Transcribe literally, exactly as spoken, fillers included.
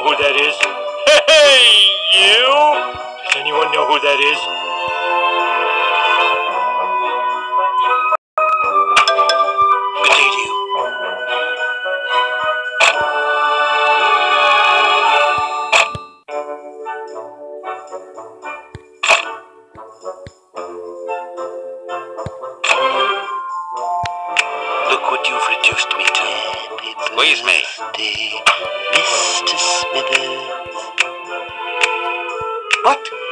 who that is? Hey, you! Does anyone know who that is? Look what you've reduced me to. Squeeze me. Mister Smithers. What?